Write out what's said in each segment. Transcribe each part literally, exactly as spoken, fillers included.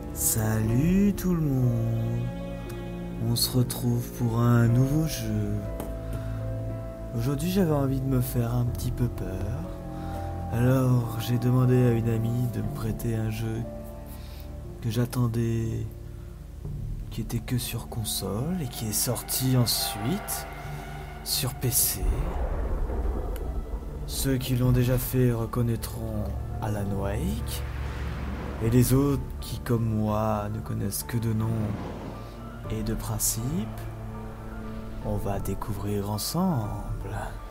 Salut tout le monde. On se retrouve pour un nouveau jeu. Aujourd'hui j'avais envie de me faire un petit peu peur. Alors j'ai demandé à une amie de me prêter un jeu que j'attendais, qui était que sur console et qui est sorti ensuite sur P C. Ceux qui l'ont déjà fait reconnaîtront Alan Wake. Et les autres qui, comme moi, ne connaissent que de nom et de principe, on va découvrir ensemble.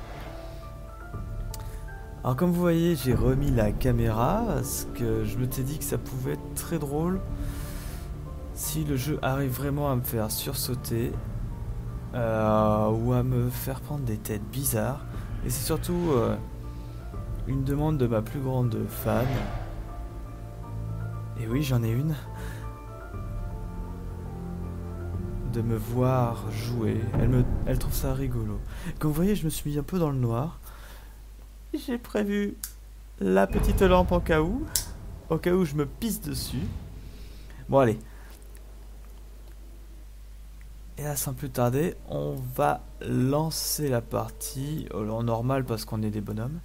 Alors comme vous voyez, j'ai remis la caméra parce que je me suis dit que ça pouvait être très drôle si le jeu arrive vraiment à me faire sursauter euh, ou à me faire prendre des têtes bizarres. Et c'est surtout euh, une demande de ma plus grande fan. Et oui, j'en ai une. De me voir jouer. Elle, me, elle trouve ça rigolo. Comme vous voyez, je me suis mis un peu dans le noir. J'ai prévu la petite lampe en cas où. Au cas où je me pisse dessus. Bon, allez. Et là, sans plus tarder, on va lancer la partie en normal parce qu'on est des bonhommes.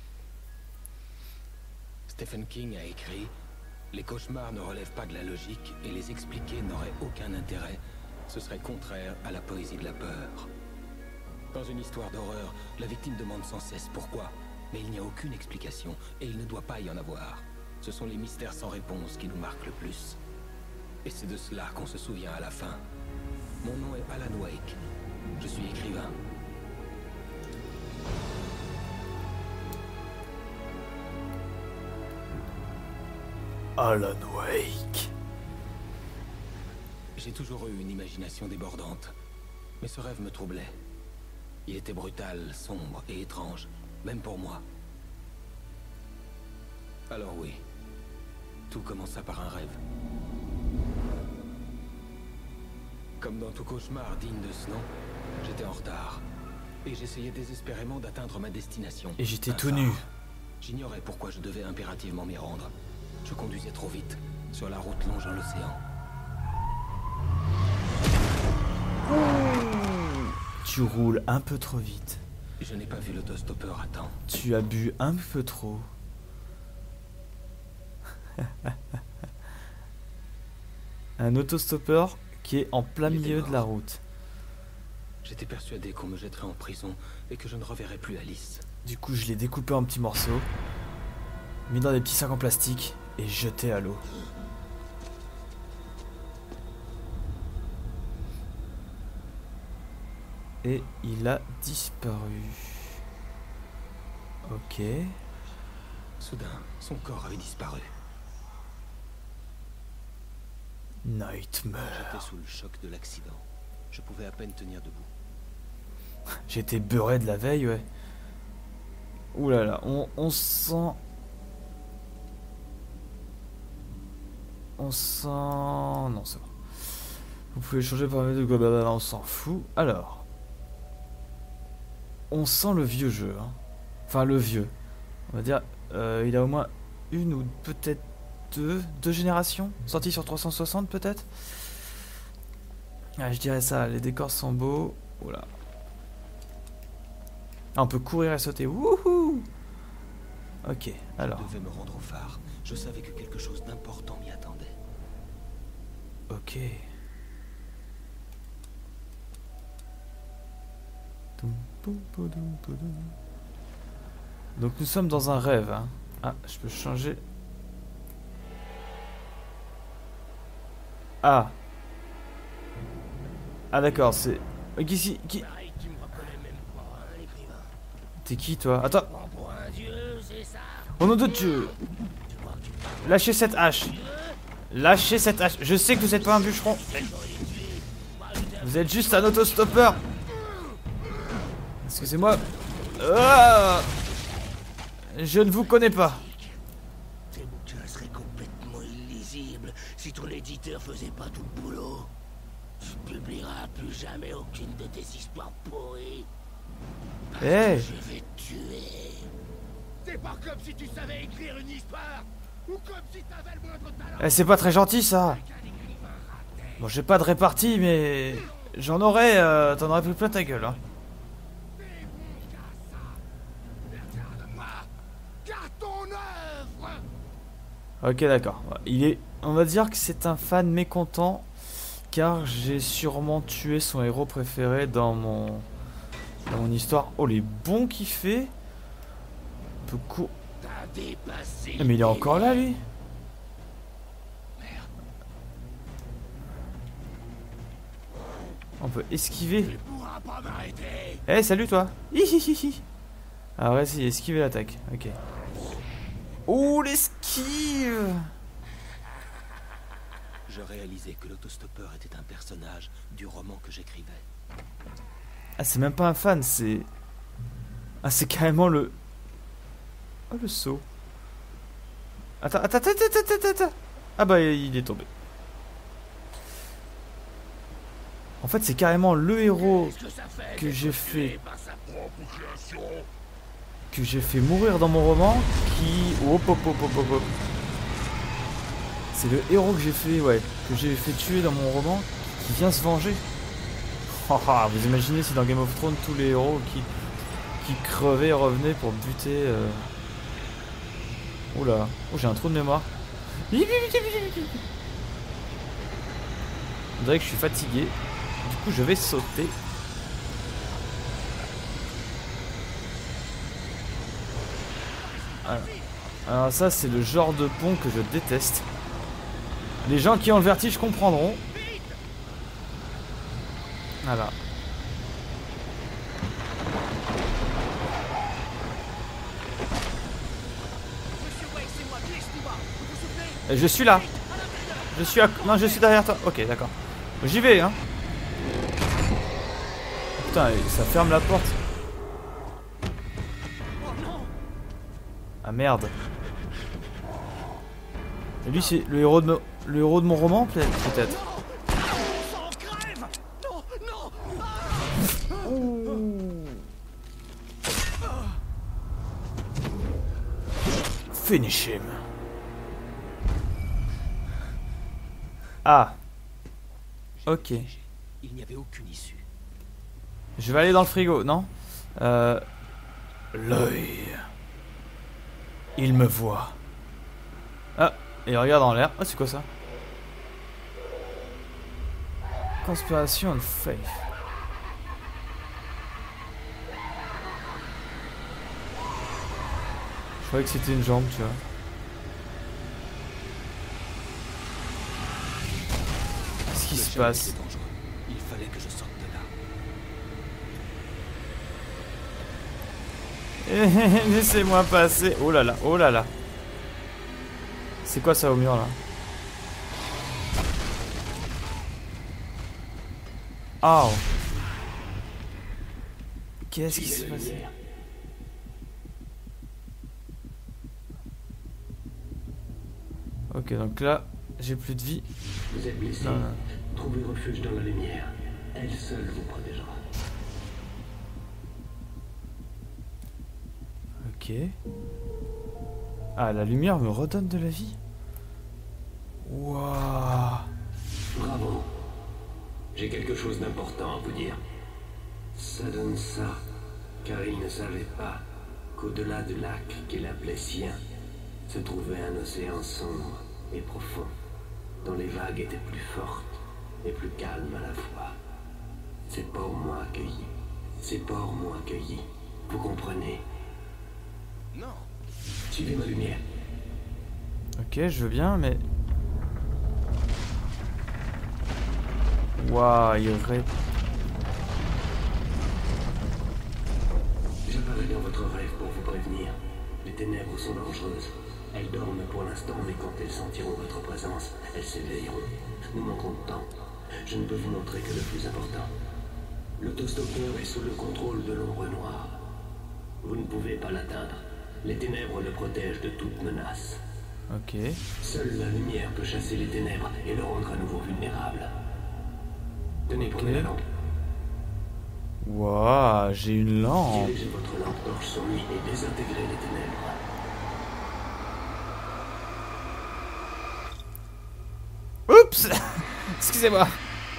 Stephen King a écrit: les cauchemars ne relèvent pas de la logique et les expliquer n'aurait aucun intérêt. Ce serait contraire à la poésie de la peur. Dans une histoire d'horreur, la victime demande sans cesse pourquoi, mais il n'y a aucune explication et il ne doit pas y en avoir. Ce sont les mystères sans réponse qui nous marquent le plus. Et c'est de cela qu'on se souvient à la fin. Mon nom est Alan Wake. Je suis écrivain. Alan Wake. J'ai toujours eu une imagination débordante, mais ce rêve me troublait. Il était brutal, sombre et étrange, même pour moi. Alors oui, tout commença par un rêve. Comme dans tout cauchemar digne de ce nom, j'étais en retard. Et j'essayais désespérément d'atteindre ma destination. Et j'étais tout nu. J'ignorais pourquoi je devais impérativement m'y rendre. Je conduisais trop vite, sur la route longeant l'océan. Tu roules un peu trop vite. Je n'ai pas vu l'autostoppeur à temps. Tu as bu un peu trop. Un autostoppeur qui est en plein milieu de la route. J'étais persuadé qu'on me jetterait en prison et que je ne reverrais plus Alice. Du coup, je l'ai découpé en petits morceaux, mis dans des petits sacs en plastique et jeté à l'eau. Et il a disparu. Ok. Soudain, son corps avait disparu. Nightmare. J'étais sous le choc de l'accident. Je pouvais à peine tenir debout. J'étais beurré de la veille, ouais. Ouh là là, on, on sent... On sent... Non, c'est bon. Vous pouvez changer par de quoi, bah, on s'en fout. Alors... On sent le vieux jeu, hein. Enfin, le vieux. On va dire, euh, il a au moins une ou peut-être deux, deux générations. Sorti sur trois cent soixante, peut-être. Ah, je dirais ça, les décors sont beaux. Oula. Ah, on peut courir et sauter. Wouhou! Ok, alors. Je devais me rendre au phare. Je savais que quelque chose d'important m'y attendait. Ok. Donc nous sommes dans un rêve, hein. Ah, je peux changer. Ah. Ah d'accord, c'est... Qui si... Qui... T'es qui toi? Attends. Au nom de Dieu. Lâchez cette hache. Lâchez cette hache. Je sais que vous êtes pas un bûcheron. Vous êtes juste un autostoppeur. Excusez-moi. Ah, je ne vous connais pas. Tes bouquins seraient complètement illisibles si ton éditeur faisait pas tout le boulot. Tu publieras plus jamais aucune de tes histoires pourries. Eh hey. Je vais te tuer. C'est pas comme si tu savais écrire une histoire, ou comme si t'avais le moindre talent. Eh, c'est pas très gentil ça. Bon, j'ai pas de répartie, mais j'en aurais, euh, t'en aurais pris plein ta gueule, hein. Ok, d'accord. Il est, on va dire que c'est un fan mécontent, car j'ai sûrement tué son héros préféré dans mon, dans mon histoire. Oh, les bons qu'il fait. Un peu court. Mais il est encore là, lui. On peut esquiver. Eh, hey, salut toi. Hihihihi. Ah ouais, si, esquiver l'attaque. Ok. Oh, l'esquive. Je réalisais que l'autostoppeur était un personnage du roman que j'écrivais. Ah, c'est même pas un fan, c'est... Ah, c'est carrément le... Oh, le saut. Attends, attends, attends, attends, attends, attends. Ah bah, il est tombé. En fait, c'est carrément le héros que j'ai fait... Que j'ai fait mourir dans mon roman qui... Hop, hop, hop, hop, hop, hop. C'est le héros que j'ai fait, ouais, que j'ai fait tuer dans mon roman qui vient se venger. Oh, oh, vous imaginez si dans Game of Thrones, tous les héros qui, qui crevaient et revenaient pour buter... Euh... Oula, oh, j'ai un trou de mémoire. On dirait que je suis fatigué. Du coup, je vais sauter. Alors, Alors ça, c'est le genre de pont que je déteste. Les gens qui ont le vertige comprendront. Voilà. Et je suis là. Je suis à... Non, je suis derrière toi. Ok, d'accord. J'y vais, hein. Putain, ça ferme la porte. Ah merde. Et lui, c'est le héros de me... le héros de mon roman, peut-être. Finish him. Ah. Ok. Il n'y avait aucune issue. Je vais aller dans le frigo, non? Euh... L'œil. Il me voit. Ah, il regarde en l'air. Ah, c'est quoi ça? Conspiration and faith. Je croyais que c'était une jambe, tu vois. Qu'est-ce qui se passe? Il fallait que je sorte de là. Laissez-moi passer. Oh là là, oh là là. C'est quoi ça au mur là? Oh. Qu'est-ce qui s'est passé? Ok, donc là, j'ai plus de vie. Vous êtes blessé. Non, non. Trouvez refuge dans la lumière. Elle seule vous protégera. Ok. Ah, la lumière me redonne de la vie. Waouh. Bravo. J'ai quelque chose d'important à vous dire. Ça donne ça, car il ne savait pas qu'au-delà du lac qu'il appelait sien, se trouvait un océan sombre et profond, dont les vagues étaient plus fortes et plus calmes à la fois. Ces ports m'ont accueilli. Ces ports m'ont accueilli. Vous comprenez? Non. Suivez ma lumière. Ok, je veux bien, mais... Waouh, il ré... J'apparais dans votre rêve pour vous prévenir. Les ténèbres sont dangereuses. Elles dorment pour l'instant, mais quand elles sentiront votre présence, elles s'éveilleront. Nous manquons de temps. Je ne peux vous montrer que le plus important. L'autostoppeur est sous le contrôle de l'ombre noire. Vous ne pouvez pas l'atteindre. Les ténèbres le protègent de toute menace. Ok. Seule la lumière peut chasser les ténèbres et le rendre à nouveau vulnérable. Tenez, prenez la lampe. Waouh, j'ai une lampe. Dirigez votre lampe torche sur lui et désintégrez les ténèbres. Oups. Excusez-moi.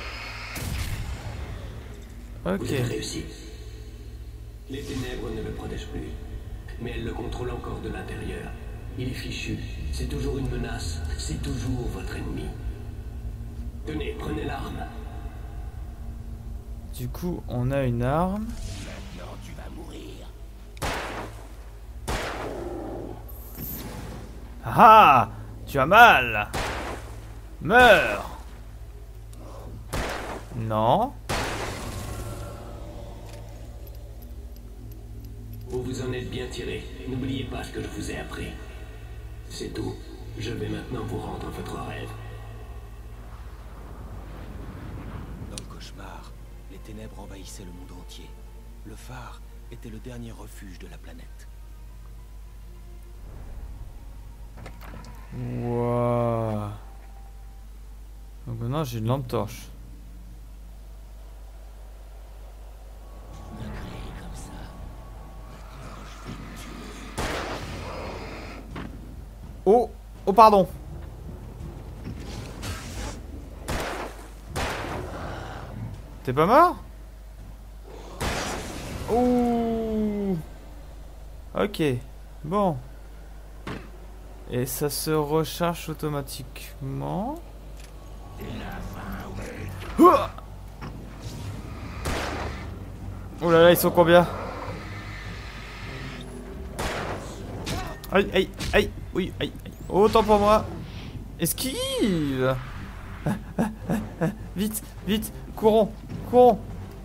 Ok. Vous avez réussi. Les ténèbres ne le protègent plus, mais elles le contrôlent encore de l'intérieur. Il est fichu. C'est toujours une menace. C'est toujours votre ennemi. Tenez, prenez l'arme. Du coup, on a une arme. Maintenant, tu vas mourir. Ah! Tu as mal! Meurs! Non? Vous vous en êtes bien tiré. N'oubliez pas ce que je vous ai appris. C'est tout. Je vais maintenant vous rendre votre rêve. Dans le cauchemar, les ténèbres envahissaient le monde entier. Le phare était le dernier refuge de la planète. Wouah. Donc maintenant j'ai une lampe torche. Oh! Oh pardon! T'es pas mort? Ouh! Ok. Bon. Et ça se recharge automatiquement. Ouah! Oh là là, ils sont combien? Aïe, aïe, aïe, oui, aïe, aïe. Autant pour moi. Esquive. Ah, ah, ah, ah. Vite, vite, courons, courons.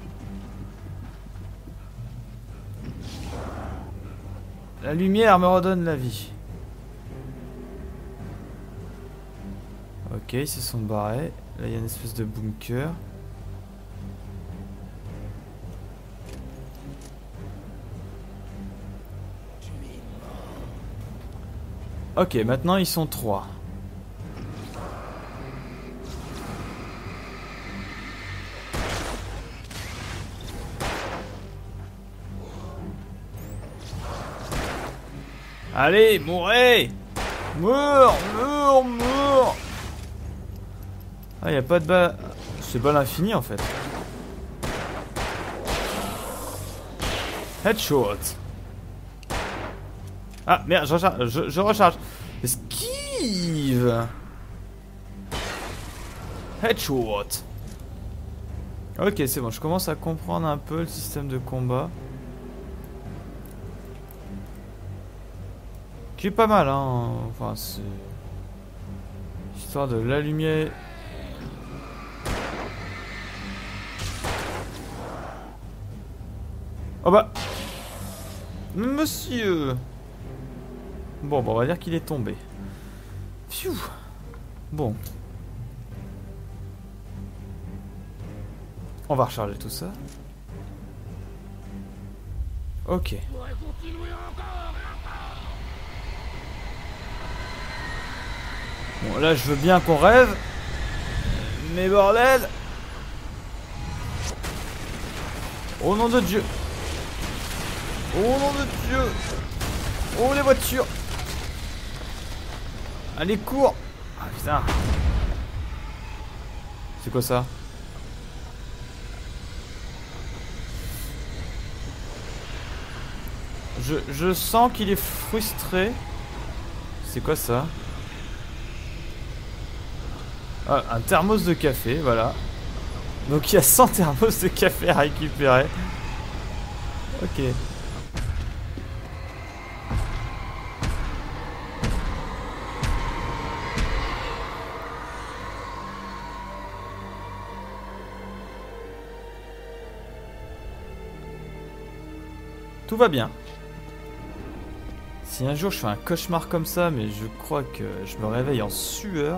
La lumière me redonne la vie. Ok, ils se sont barrés. Là, il y a une espèce de bunker. Ok, maintenant ils sont trois. Allez, mourez! Meurs, meurs, meurs! Ah, y a pas de balle. C'est balle infinie en fait. Headshot. Ah merde, je recharge. Je, je recharge. Esquive. Headshot. Ok, c'est bon, je commence à comprendre un peu le système de combat. Qui est pas mal, hein. Enfin, c'est... histoire de l'allumer. Oh bah... Monsieur. Bon, bon, on va dire qu'il est tombé. Pfiou. Bon. On va recharger tout ça. Ok. Bon, là, je veux bien qu'on rêve. Mais bordel. Au nom de Dieu. Au nom de Dieu. Oh, les voitures. Allez, cours. Ah, putain. C'est quoi ça? Je, je sens qu'il est frustré. C'est quoi ça? Ah, un thermos de café, voilà. Donc il y a cent thermos de café à récupérer. Ok. Tout va bien. Si un jour je fais un cauchemar comme ça, mais je crois que je me réveille en sueur.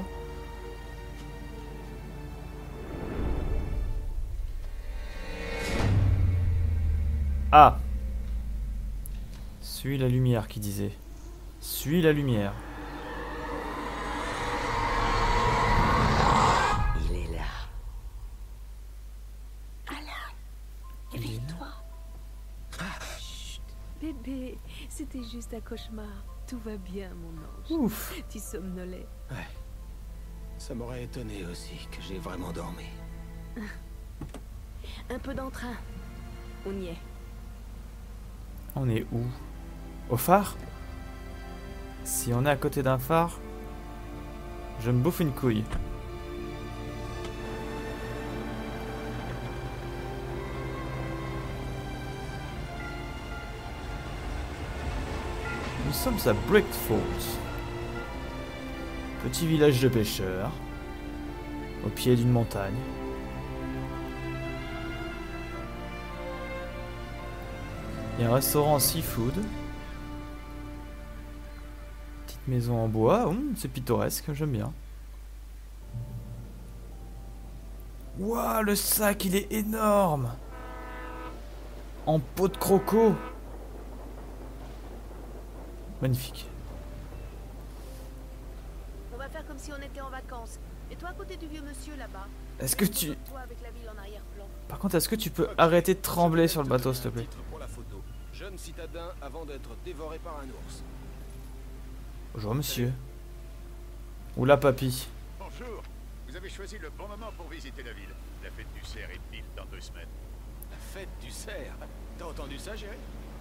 Ah! Suis la lumière qui disait. Suis la lumière. Il est là. Alan, réveille-toi. Bébé, c'était juste un cauchemar. Tout va bien, mon ange. Ouf! Tu somnolais. Ouais. Ça m'aurait étonné aussi que j'ai vraiment dormi. Un peu d'entrain. On y est. On est où? Au phare? Si on est à côté d'un phare, je me bouffe une couille. Nous sommes à Brick Falls. Petit village de pêcheurs, au pied d'une montagne. Il y a un restaurant seafood. Petite maison en bois, hum, c'est pittoresque, j'aime bien. Waouh, le sac, il est énorme! En peau de croco! Magnifique. On va faire comme si on était en vacances. Et toi à côté du vieux monsieur là-bas. Est-ce que tu... Toi avec la ville en arrière-plan. Par contre, est-ce que tu peux arrêter de trembler sur le bateau, s'il te plaît? Pour la photo. Jeune citadin avant d'être dévoré par un ours. Bonjour, monsieur. Oula, papy. Bonjour, vous avez choisi le bon moment pour visiter la ville. La fête du cerf est pile dans deux semaines. La fête du cerf. T'as entendu ça, Jerry?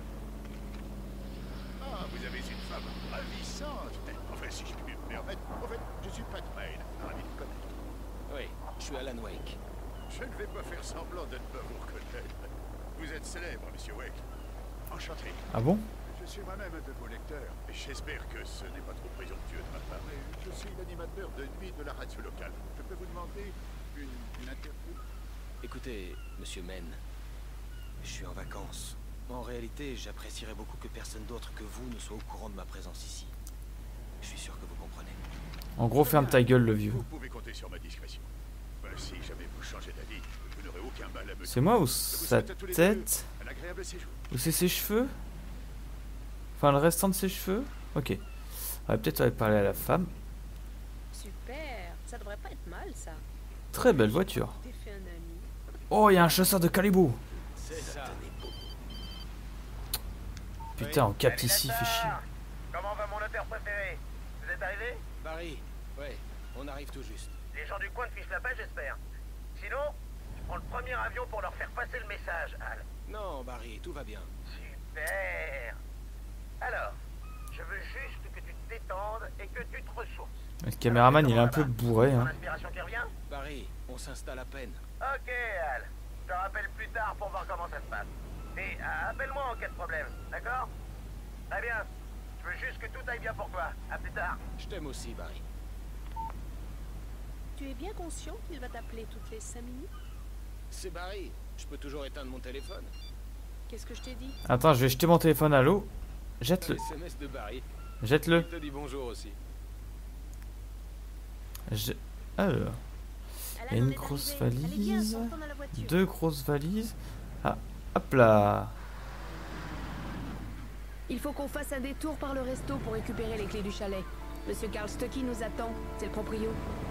Ah, vous avez une femme ravissante. Enfin, si je puis me permettre, en fait, je suis Pat Payne, ravi de connaître. Oui, je suis Alan Wake. Je ne vais pas faire semblant de ne pas vous reconnaître. Vous êtes célèbre, monsieur Wake. Enchanté. Ah bon? Je suis moi-même un de vos lecteurs, et j'espère que ce n'est pas trop présomptueux de ma part, mais je suis l'animateur de nuit de la radio locale. Je peux vous demander une, une interview? Écoutez, monsieur Men, je suis en vacances. En réalité, j'apprécierais beaucoup que personne d'autre que vous ne soit au courant de ma présence ici. Je suis sûr que vous comprenez. En gros, ferme ta gueule, le vieux. Vous pouvez compter sur ma discrétion. Ben, si jamais vous changez d'avis, vous n'aurez aucun mal à me... C'est moi ou Je vous sa souhaite à tous les tête? deux un agréable séjour. Ou c'est ses cheveux? Enfin, le restant de ses cheveux? Ok. On va peut-être aller parler à la femme. Super. Ça devrait pas être mal ça. Très belle voiture. T'es fait un ami. Oh, il y a un chasseur de Calibou. C'est ça. Putain, en cap ici, fait chier. Comment va mon auteur préféré? Vous êtes arrivé? Barry, ouais, on arrive tout juste. Les gens du coin te fichent la paix, j'espère. Sinon, je prends le premier avion pour leur faire passer le message, Al. Non, Barry, tout va bien. Super. Alors, je veux juste que tu te détendes et que tu te ressources. Le caméraman, il est un peu bourré, Ton hein. inspiration qui revient? Barry, on s'installe à peine. Ok, Al. Je te rappelle plus tard pour voir comment ça se passe. Et euh, appelle-moi en cas de problème, d'accord? Très bien. Je veux juste que tout aille bien pour toi. À plus tard. Je t'aime aussi, Barry. Tu es bien conscient qu'il va t'appeler toutes les cinq minutes? C'est Barry. Je peux toujours éteindre mon téléphone. Qu'est-ce que je t'ai dit? Attends, je vais jeter mon téléphone à l'eau. Jette-le. S M S de Barry. Jette-le. Il te dit bonjour aussi. Je... Alors, il y a une grosse valise. Deux grosses valises. Ah, hop là. Il faut qu'on fasse un détour par le resto pour récupérer les clés du chalet. Monsieur Carl Stucky nous attend, c'est le proprio.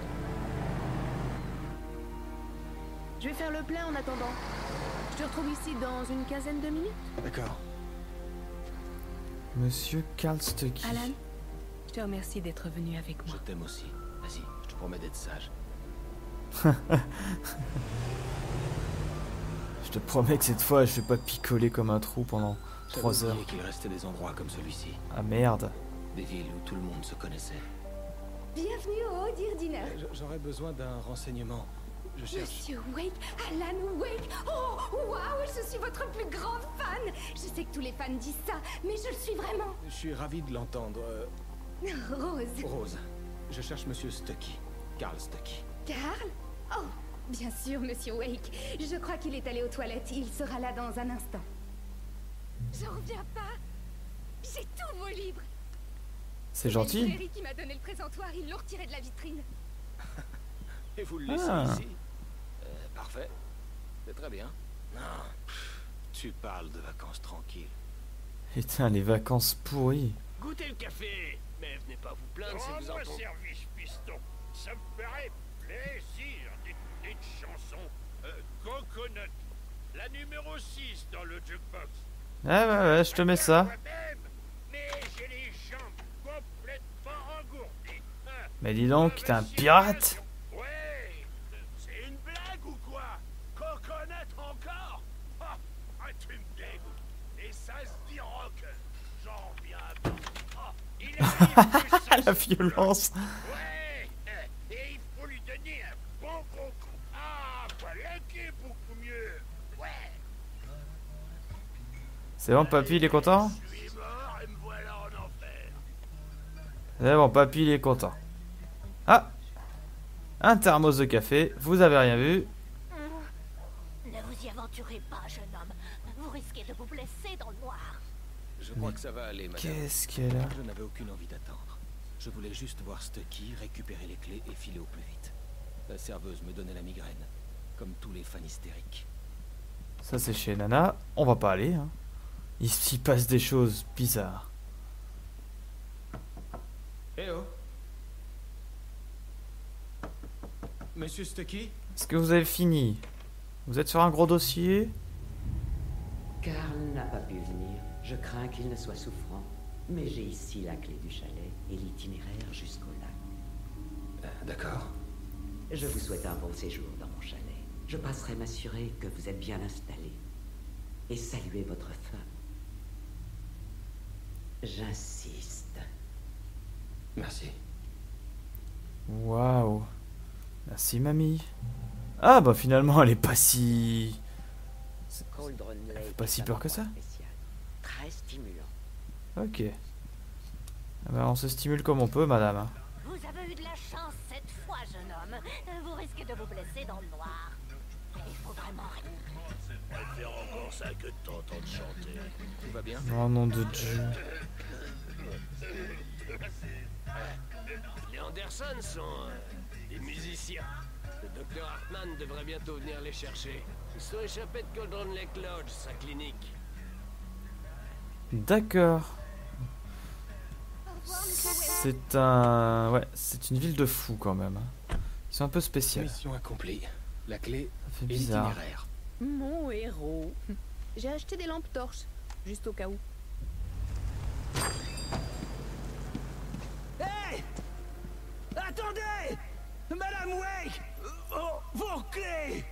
Je vais faire le plein en attendant. Je te retrouve ici dans une quinzaine de minutes. D'accord. Monsieur Carl Stucky. Alan, je te remercie d'être venu avec Je moi. t'aime aussi. Vas-y, je te promets d'être sage. Je te promets que cette fois, je vais pas picoler comme un trou pendant trois J'avais heures. oublié qu'il restait des endroits comme celui-ci. Ah merde. Des villes où tout le monde se connaissait. Bienvenue au Haut Deer Dinner. J- J'aurais besoin d'un renseignement. Je cherche... Monsieur Wake, Alan Wake. Oh, waouh, je suis votre plus grand fan. Je sais que tous les fans disent ça, mais je le suis vraiment. Je suis ravi de l'entendre. Euh, Rose. Rose, je cherche Monsieur Stucky. Carl Stucky. Carl? Oh, bien sûr, Monsieur Wake. Je crois qu'il est allé aux toilettes. Il sera là dans un instant. J'en reviens pas. J'ai tous vos livres. C'est La gentil. librairie qui m'a donné le présentoir, ils l'ont retiré de la vitrine. Et vous le laissez Ah. ici Euh, Parfait. C'est très bien. Non. pff, Tu parles de vacances tranquilles. Putain, les vacances pourries. Goûtez le café, mais venez pas vous plaindre si vous Rends-moi entendez. service, piston. Ça me ferait plaisir. Des petites chansons. Euh, Coconut. La numéro six dans le jukebox. Ah ouais, ouais, je te mets ça. Moi-même, mais j'ai les jambes complètement engourdies. Ah, Mais dis donc, t'es un pirate. La violence. Ouais, et il faut lui donner un bon gros coup. Ah, voilà qui est beaucoup mieux. Ouais. C'est bon, papy, il est content? Je suis mort et me voilà en enfer. C'est bon, papy, il est content. Ah! Un thermos de café, vous avez rien vu? Ne vous y aventurez pas, jeune homme. Vous risquez de vous blesser dans le noir. Je crois que ça va aller, madame. Qu'est-ce qu'elle a? Je n'avais aucune envie d'attendre. Je voulais juste voir Stucky, récupérer les clés et filer au plus vite. La serveuse me donnait la migraine, comme tous les fans hystériques. Ça, c'est chez Nana. On va pas aller, hein. Il s'y passe des choses bizarres. Hello. Monsieur Stucky? Est-ce que vous avez fini? Vous êtes sur un gros dossier? Karl n'a pas pu venir. Je crains qu'il ne soit souffrant. Mais j'ai ici la clé du chalet et l'itinéraire jusqu'au lac. Euh, D'accord. Je vous souhaite un bon séjour dans mon chalet. Je passerai m'assurer que vous êtes bien installé. Et saluer votre femme. J'insiste. Merci. Waouh. Merci, mamie. Ah, bah finalement, elle est pas si... Cauldron Elle Lake fait pas si est un peur que endroit ça. spécial, très stimulant. Ok. Ah bah, on se stimule comme on peut, madame. Vous avez eu de la chance cette fois, jeune homme. Vous risquez de vous blesser dans le noir. Il faut vraiment rien. Elle fait encore ça que de t'entendre chanter. Tout va bien? Oh nom de Dieu. Les Anderson sont euh, des musiciens. Le docteur Hartman devrait bientôt venir les chercher. Ils sont échappés de Cauldron Lake Lodge, sa clinique. D'accord. C'est un... Ouais, c'est une ville de fous quand même. Ils sont un peu spéciaux. Mission accomplie. La clé Ça fait et bizarre. l'itinéraire. Mon héros. J'ai acheté des lampes torches, juste au cas où. Hey! Attendez! Madame Wake! Vos, vos clés!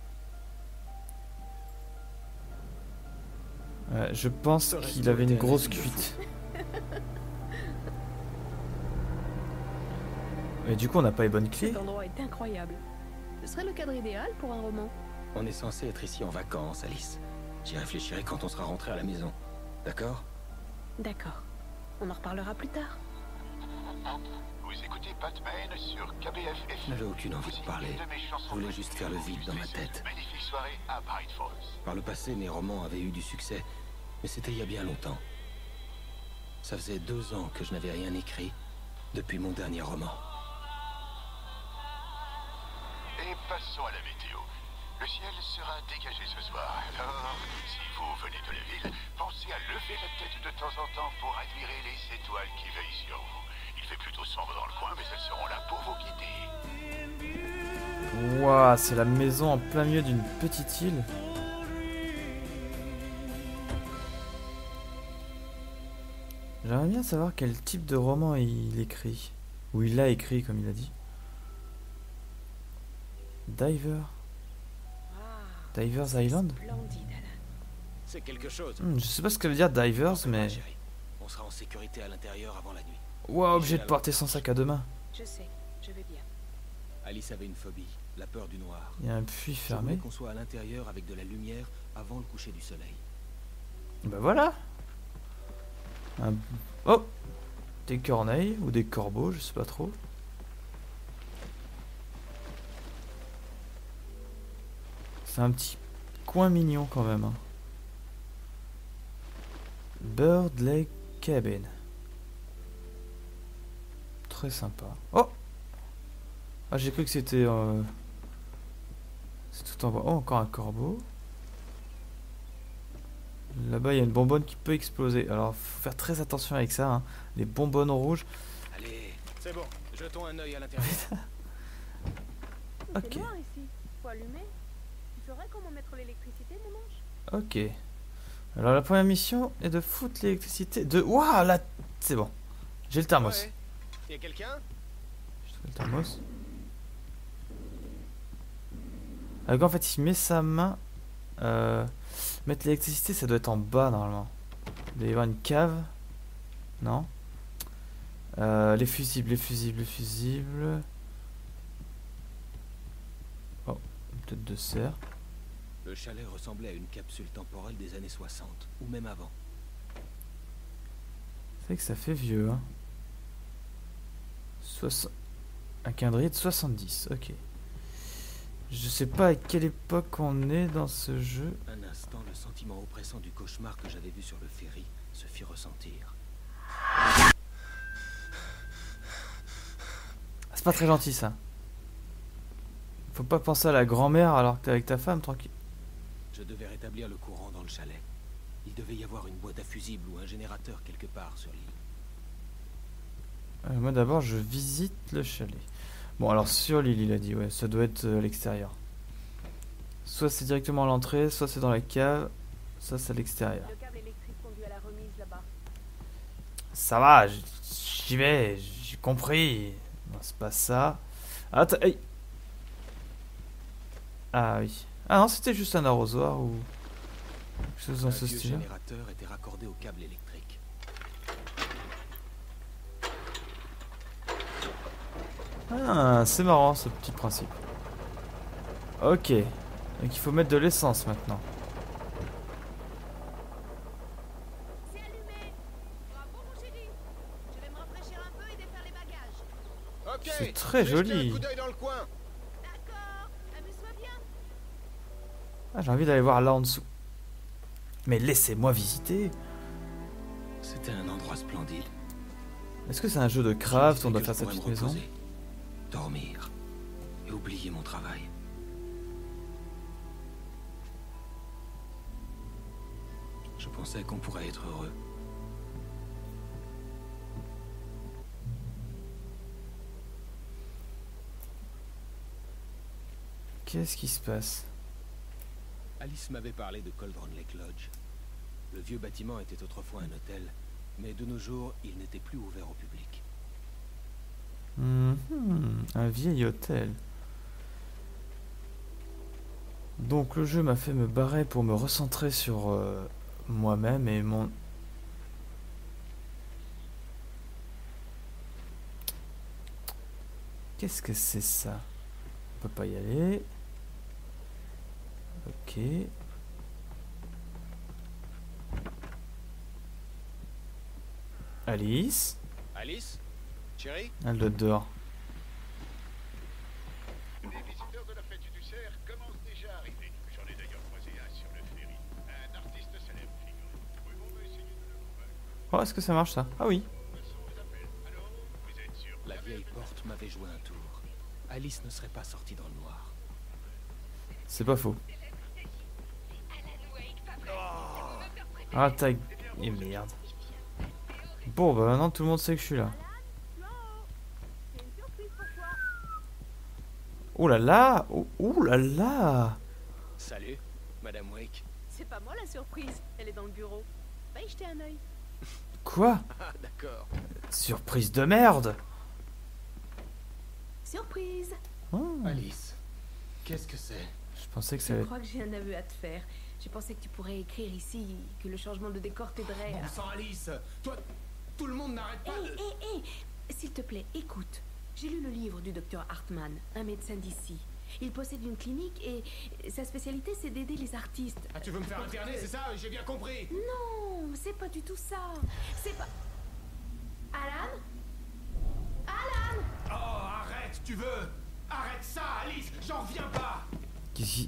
Ouais, je pense qu'il avait une grosse cuite. Mais du coup, on n'a pas les bonnes clés. Cet endroit est incroyable. Ce serait le cadre idéal pour un roman. On est censé être ici en vacances, Alice. J'y réfléchirai quand on sera rentré à la maison. D'accord? D'accord. On en reparlera plus tard. Vous écoutez Batman sur K B F F. Je n'avais aucune envie de parler. Je voulais juste faire le vide dans ma tête. Magnifique soirée à Bright Falls. Par le passé, mes romans avaient eu du succès, mais c'était il y a bien longtemps. Ça faisait deux ans que je n'avais rien écrit depuis mon dernier roman. Et passons à la météo. Le ciel sera dégagé ce soir. Alors, si vous venez de la ville, pensez à lever la tête de temps en temps pour admirer les étoiles qui veillent sur vous. Il fait plutôt sombre dans le coin, mais elles seront là pour vous guider. Waouh, c'est la maison en plein milieu d'une petite île. J'aimerais bien savoir quel type de roman il écrit. Ou il a écrit, comme il a dit. Diver. Divers Island? Splendide, Alan. C'est quelque chose. Hmm, je sais pas ce que ça veut dire Divers, mais... Chérie, on sera en sécurité à l'intérieur avant la nuit. Waouh, obligé de porter son sac à deux mains. Je sais, je vais bien. Alice avait une phobie, la peur du noir. Il y a un puits Je voulais fermé. qu'on soit à l'intérieur avec de la lumière avant le coucher du soleil. Bah voilà. Un... Oh, des corneilles ou des corbeaux, je sais pas trop. C'est un petit coin mignon quand même. Hein. Bird Lake Cabin. Très sympa. Oh, ah, j'ai cru que c'était... Euh... C'est tout en bas. Oh, encore un corbeau. Là-bas, il y a une bonbonne qui peut exploser. Alors, faut faire très attention avec ça. Hein. Les bonbonnes rouges. Allez, c'est bon. Jetons un œil à l'intérieur. Ok. C'est noir ici. Faut allumer. Tu saurais comment mettre l'électricité, mon ange? Ok. Alors, la première mission est de foutre l'électricité. De... Waouh, là, c'est bon. J'ai le thermos. Ouais. Y a quelqu'un? Je trouve le thermos. Alors, en fait, il met sa main. Euh... Mettre l'électricité, ça doit être en bas normalement. Il doit y avoir une cave. Non. Euh, les fusibles, les fusibles, les fusibles. Oh, une tête de cerf. Le chalet ressemblait à une capsule temporelle des années soixante, ou même avant. C'est vrai que ça fait vieux, hein. Soix... Un calendrier de soixante-dix, ok. Je sais pas à quelle époque on est dans ce jeu. Un instant, le sentiment oppressant du cauchemar que j'avais vu sur le ferry se fit ressentir. C'est pas très gentil ça. Faut pas penser à la grand-mère alors que t'es avec ta femme, tranquille. Je devais rétablir le courant dans le chalet. Il devait y avoir une boîte à fusibles ou un générateur quelque part sur l'île. Euh, moi d'abord je visite le chalet. Bon alors sur l'île il a dit, ouais, ça doit être euh, à l'extérieur. Soit c'est directement à l'entrée, soit c'est dans la cave, soit c'est à l'extérieur. Le câble électrique conduit à la remise là-bas. Ça va, j'y vais, j'ai compris. Non, c'est pas ça. Attends, hey. Ah oui. Ah non, c'était juste un arrosoir ou quelque chose dans ce style. Le générateur était raccordé au câble électrique. Ah, c'est marrant ce petit principe. Ok. Donc il faut mettre de l'essence maintenant. C'est allumé. Bravo mon chéri. Je vais me rafraîchir un peu et défaire les bagages. Ok. C'est très je vais jeter joli. un coup d'œil dans le coin. D'accord. Amuse-toi bien. Ah, j'ai envie d'aller voir là en dessous. Mais laissez-moi visiter. C'était un endroit splendide. Est-ce que c'est un jeu de craft? Je On me doit disais faire que sa je petite pourrais me maison. reposer, dormir et oublier mon travail. Je pensais qu'on pourrait être heureux. Qu'est-ce qui se passe? Alice m'avait parlé de Cauldron Lake Lodge. Le vieux bâtiment était autrefois un hôtel, mais de nos jours, il n'était plus ouvert au public. Mhm, un vieil hôtel. Donc le jeu m'a fait me barrer pour me recentrer sur euh, moi-même et mon... Qu'est-ce que c'est ça? On peut pas y aller. Ok. Alice? Alice? Chérie? Elle doit être dehors. Les visiteurs de la fête du cerf commencent déjà à arriver. J'en ai d'ailleurs croisé un sur le ferry. Un artiste célèbre, figurez-vous. Oui, on va essayer de le convaincre. Oh, est-ce que ça marche ça? Ah oui. Alors, vous êtes sûr? La vieille porte m'avait joué un tour. Alice ne serait pas sortie dans le noir. C'est pas faux. Ah ta... Et merde. Bon bah maintenant tout le monde sait que je suis là. Oh là là. Oh, oh là là. Salut, Madame Wake. C'est pas moi la surprise. Elle est dans le bureau. Va y jeter un œil. Quoi? Ah d'accord. Surprise de merde. Surprise. Oh. Alice, qu'est-ce que c'est? Je pensais que ça Je allait... crois que j'ai un aveu à te faire. J'ai pensé que tu pourrais écrire ici que le changement de décor t'aiderait à... Bon sang Alice, toi, tout le monde n'arrête Hé, pas de... hé, hé. S'il te plaît, écoute. J'ai lu le livre du docteur Hartman, un médecin d'ici. Il possède une clinique et sa spécialité, c'est d'aider les artistes. Ah, tu veux me faire interner, c'est ça? J'ai bien compris. Non, c'est pas du tout ça. C'est pas... Alan? Alan? Oh, arrête, tu veux? Arrête ça, Alice, j'en reviens pas. Qu'est-ce qui...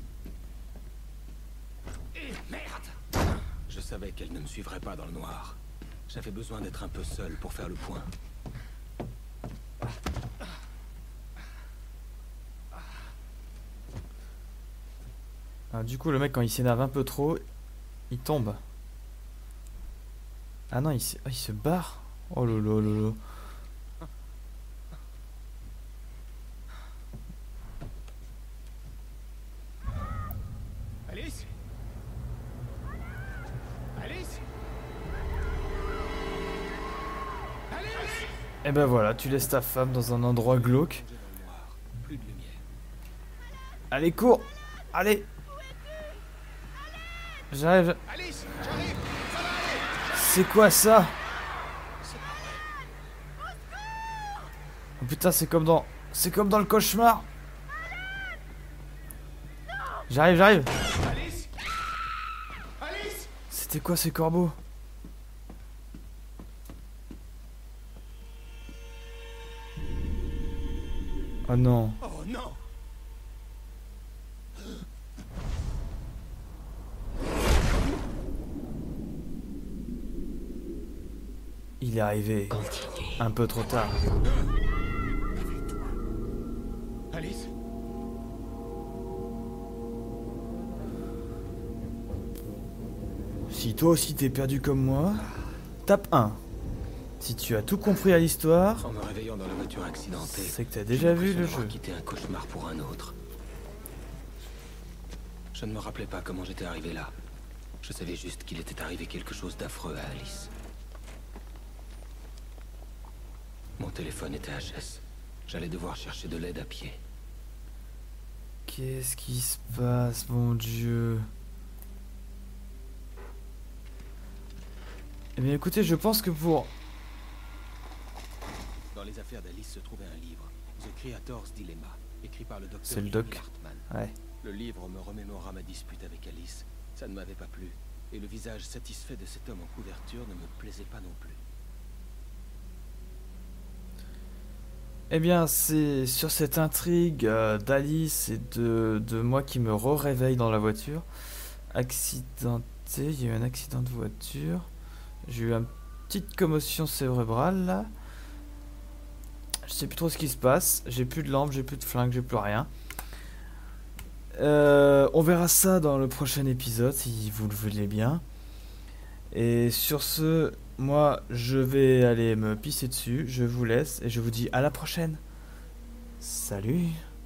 Eh, merde! Je savais qu'elle ne me suivrait pas dans le noir. J'avais besoin d'être un peu seul pour faire le point. Ah, du coup le mec quand il s'énerve un peu trop, il tombe. Ah non, il se, ah, il se barre. Oh lolo lolo. Alice? Alice? Alice? Et ben voilà, tu laisses ta femme dans un endroit glauque. Plus de lumière. Allez, cours. Allez. J'arrive. Alice, j'arrive. Ça va aller. C'est quoi ça? C'est pas vrai. putain, c'est comme dans... C'est comme dans le cauchemar. J'arrive, j'arrive. Alice Alice C'était quoi ces corbeaux? Oh non. Oh non. Il est arrivé. Continuez. Un peu trop tard. Alice? Si toi aussi t'es perdu comme moi, tape un. Si tu as tout compris à l'histoire, En me réveillant dans la voiture accidentée, c'est que t'as j'ai déjà vu l'impression le d'avoir jeu. quitté un cauchemar pour un autre. Je ne me rappelais pas comment j'étais arrivé là. Je savais juste qu'il était arrivé quelque chose d'affreux à Alice. Mon téléphone était H S. J'allais devoir chercher de l'aide à pied. Qu'est-ce qui se passe, mon Dieu? Eh bien écoutez, je pense que pour... Dans les affaires d'Alice se trouvait un livre, The Creator's Dilemma, écrit par le docteur C'est le doc. Hartman. Ouais. Le livre me remémora ma dispute avec Alice. Ça ne m'avait pas plu. Et le visage satisfait de cet homme en couverture ne me plaisait pas non plus. Eh bien, c'est sur cette intrigue euh, d'Alice et de, de moi qui me re-réveille dans la voiture. Accidenté, il y a eu un accident de voiture. J'ai eu une petite commotion cérébrale là. Je sais plus trop ce qui se passe. J'ai plus de lampe, j'ai plus de flingue, j'ai plus rien. Euh, on verra ça dans le prochain épisode si vous le voulez bien. Et sur ce, moi je vais aller me pisser dessus. Je vous laisse et je vous dis à la prochaine. Salut.